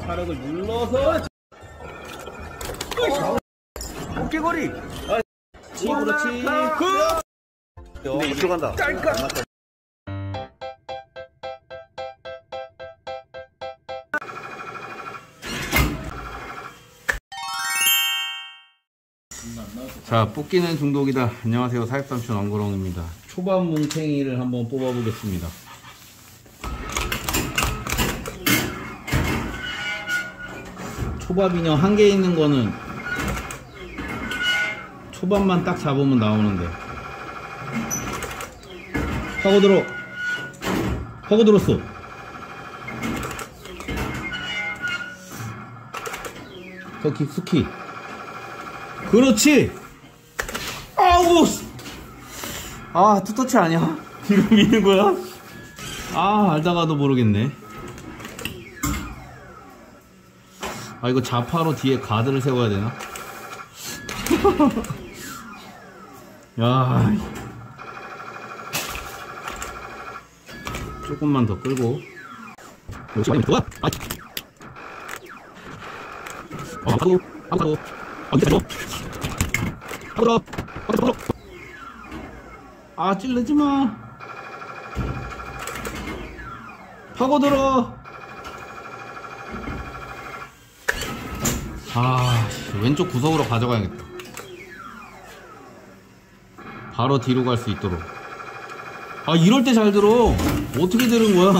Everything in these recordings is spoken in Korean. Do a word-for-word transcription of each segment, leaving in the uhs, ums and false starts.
사력을 눌러서 어깨거리. 아, 치 그렇지. 굿. 근데 이쪽 간다. 깔깔. 자, 뽑기는 중독이다. 안녕하세요, 사육삼촌 왕구렁입니다. 초밥 뭉탱이를 한번 뽑아보겠습니다. 초밥 인형 한 개 있는 거는 초밥만 딱 잡으면 나오는데. 파고들어. 파고들었어. 더 깊숙이. 그렇지. 아우. 아, 투터치 아니야? 뒤로 미는 거야? 아, 알다가도 모르겠네. 아, 이거 자파로 뒤에 가드를 세워야 되나? 야, 조금만 더 끌고. 여기 많이 좋아. 아, 어, 하고, 하고, 어, 이제 줘. 하고, 하고, 하고. 아, 찔르지 마. 파고들어. 아, 왼쪽 구석으로 가져가야겠다. 바로 뒤로 갈 수 있도록. 아, 이럴 때 잘 들어. 어떻게 들은 거야?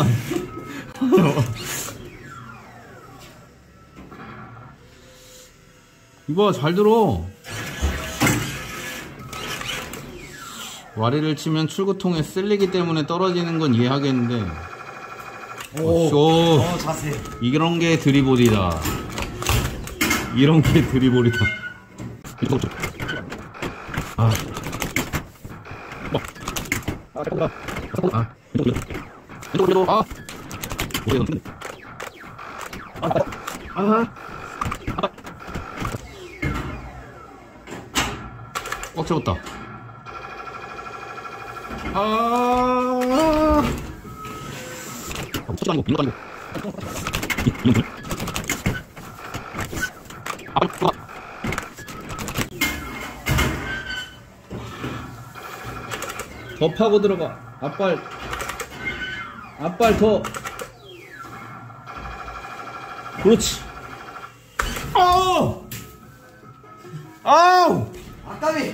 이봐, 잘 들어. 와리를 치면 출구통에 쓸리기 때문에 떨어지는 건 이해하겠는데. 오, 오, 어, 자세. 이런 게 드리블이다. 이런 게 드리블이다. 아. 아, 잠깐만. 아, 이거, 이거, 이거, 아, 이거, 아, 아, 아, 꽉 잡았다. 아, 못 아니고, 이거 아니고, 이거, 아, 더 파고 들어가. 앞발 앞발 더. 그렇지. 아우 아우 아까비.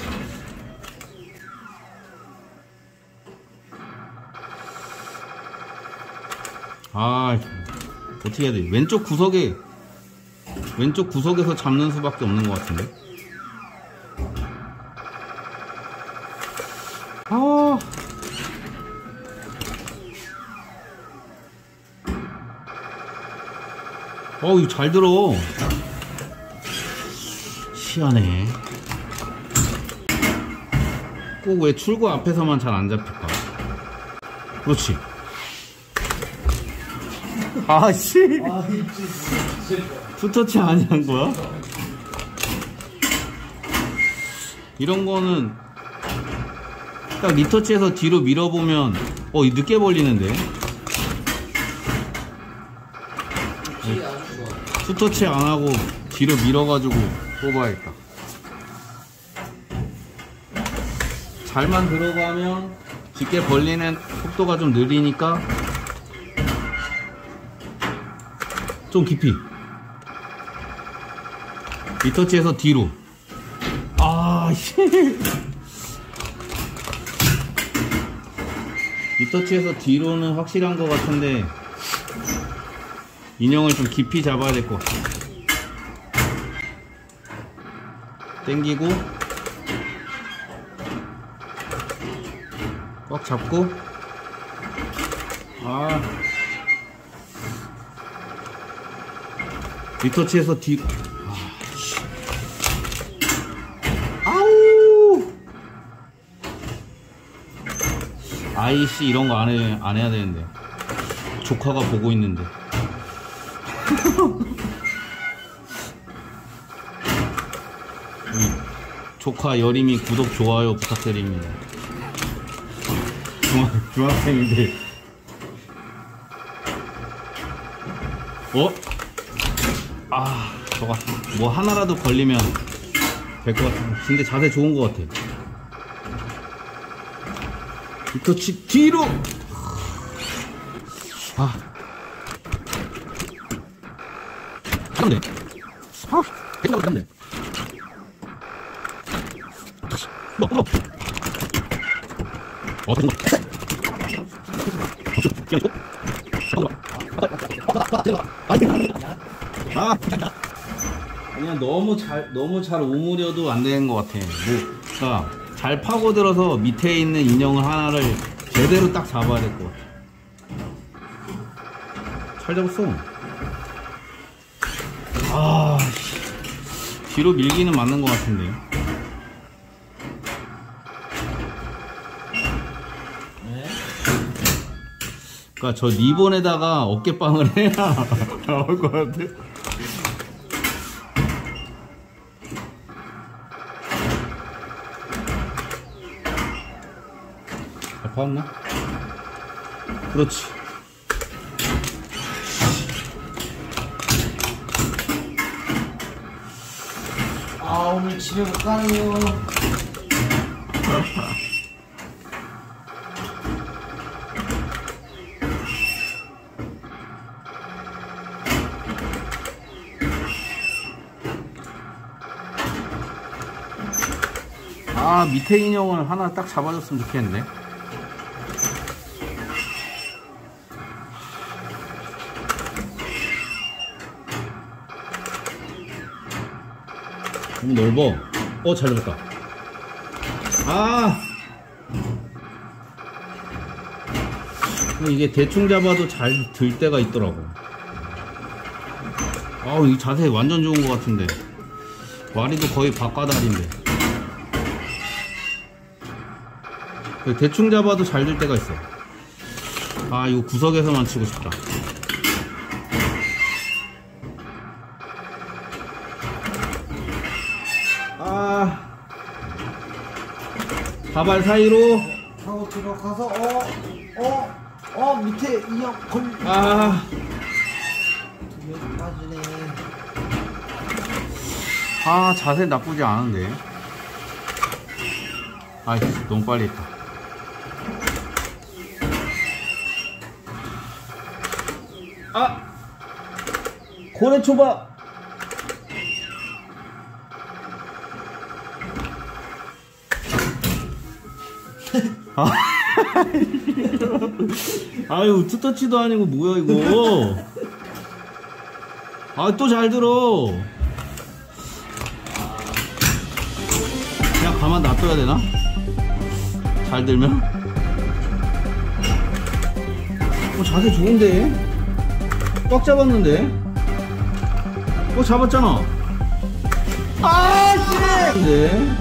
아, 어떻게 해야 돼? 왼쪽 구석에 왼쪽 구석에서 잡는 수밖에 없는 것 같은데. 아, 어, 이거 잘 들어. 희한해. 꼭 왜 출구 앞에서만 잘 안 잡힐까? 그렇지. 아씨. 투터치 아니한 거야? 이런 거는 딱 리터치에서 뒤로 밀어보면 어, 늦게 벌리는데. 투터치 안하고 뒤로 밀어가지고 뽑아야겠다. 잘만 들어가면 깊게 벌리는 속도가 좀 느리니까 좀 깊이. 리터치에서 뒤로. 아, 씨. 리터치에서 뒤로는 확실한 것 같은데 인형을 좀 깊이 잡아야 될 것 같아. 당기고 꽉 잡고. 아, 리터치에서 뒤로. 아우, 아이씨, 이런 거 안 해, 안 해야 되는데. 조카가 보고 있는데. 조카 여림이 구독, 좋아요 부탁드립니다. 중학, 중학생인데. 어? 아, 저거 뭐 하나라도 걸리면 될 것 같아. 근데 자세 좋은 것 같아. 그렇지, 뒤로! 아. 하면 돼. 아, 계속 하면 돼. 뭐, 뭐. 어, 됐어. 아, 그냥 너무 잘 너무 잘 오므려도 안 되는 것 같아. 뭐, 그러니까 잘 파고들어서 밑에 있는 인형을 하나를 제대로 딱 잡아야 될 것 같아. 잘 잡았어. 아, 뒤로 밀기는 맞는 것 같은데. 그러니까 저 리본에다가 어깨빵을 해야 나올 것 같아. 잘 파왔나? 그렇지. 아, 오늘 집에 못 가네요. 아, 밑에 인형을 하나 딱 잡아줬으면 좋겠는데. 너무 넓어. 어, 잘 잡았다. 아, 이게 대충 잡아도 잘 들 때가 있더라고. 아우, 이 자세 완전 좋은 것 같은데. 와리도 거의 바깥다리인데. 대충 잡아도 잘 들 때가 있어. 아, 이거 구석에서만 치고 싶다. 아, 가발 사이로. 하고 들어가서 어, 어, 어 밑에 인형 걸. 아, 여기 빠지네. 아, 자세 나쁘지 않은데. 아이, 너무 빨리 했다. 아! 고래 초밥! 아, 아유, 투터치도 아니고 뭐야 이거. 아, 또 잘 들어. 그냥 가만 놔둬야 되나? 잘 들면? 어, 자세 좋은데? 꽉 잡았는데? 어, 잡았잖아. 아, 씨! 네.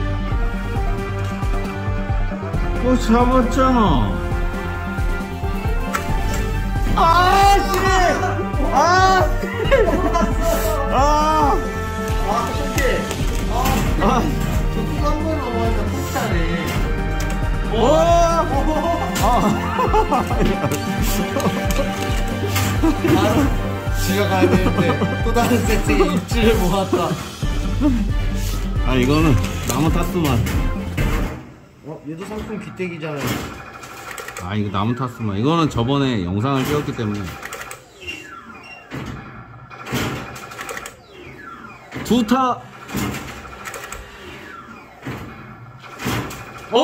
어, 잡았잖아. 아, 씨! 아! 아! 아, 쉽게. 아, 아! 저도 한 번은 완전 폭탄해. 오! 아, 집에 가야 되는데 또 다른 세트에 입질을 모았다. 아, 이거는 나무 타스만. 어, 얘도 상품 귀때기잖아요. 아, 이거 나무 타스만. 이거는 저번에 영상을 찍었기 때문에. 두 타. 오!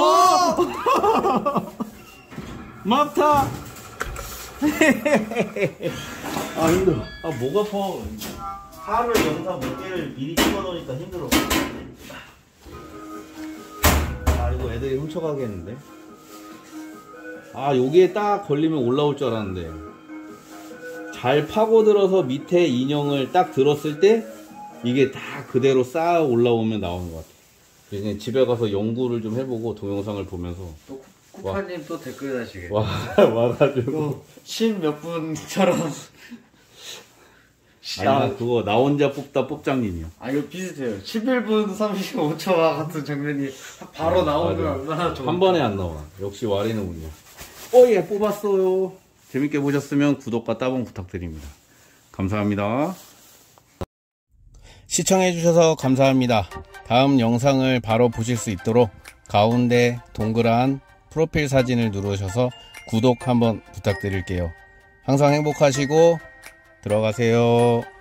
막타. 아, 힘들어. 아, 목 아파. 하루에 영상 몇 개를 미리 찍어놓으니까 힘들어. 아, 이거 애들이 훔쳐가겠는데. 아, 여기에 딱 걸리면 올라올 줄 알았는데. 잘 파고들어서 밑에 인형을 딱 들었을 때 이게 다 그대로 쌓아 올라오면 나오는 것 같아. 그냥 집에 가서 연구를 좀 해보고 동영상을 보면서. 또 쿠파님 또 댓글 다시게. 와, 와가지고. 또 십 몇 분처럼. 아니, 그거 나 혼자 뽑다 뽑장님이요. 아, 이거 비슷해요. 십일 분 삼십오 초와 같은 장면이 바로 아, 나오면 맞아. 얼마나 좋을까. 한 번에 안 나와. 역시 와리는군요. 어, 예, 뽑았어요. 재밌게 보셨으면 구독과 따봉 부탁드립니다. 감사합니다. 시청해주셔서 감사합니다. 다음 영상을 바로 보실 수 있도록 가운데 동그란 프로필 사진을 누르셔서 구독 한번 부탁드릴게요. 항상 행복하시고 들어가세요.